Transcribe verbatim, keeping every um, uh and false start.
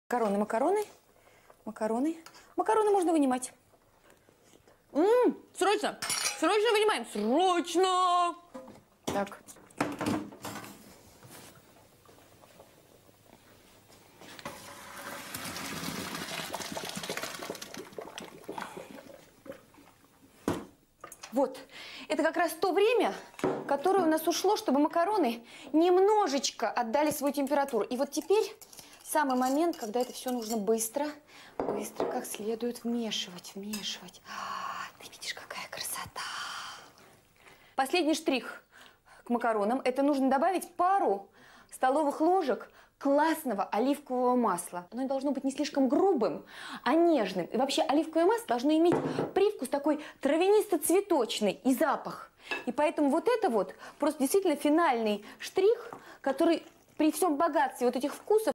Макароны, макароны, макароны. Макароны можно вынимать. М-м, срочно, срочно вынимаем, срочно. Так. Вот, это как раз то время, которое у нас ушло, чтобы макароны немножечко отдали свою температуру. И вот теперь самый момент, когда это все нужно быстро, быстро как следует вмешивать, вмешивать. А, ты видишь, какая красота. Последний штрих к макаронам. Это нужно добавить пару столовых ложек классного оливкового масла. Оно должно быть не слишком грубым, а нежным. И вообще оливковое масло должно иметь привкус такой травянисто-цветочный и запах. И поэтому вот это вот просто действительно финальный штрих, который при всем богатстве вот этих вкусов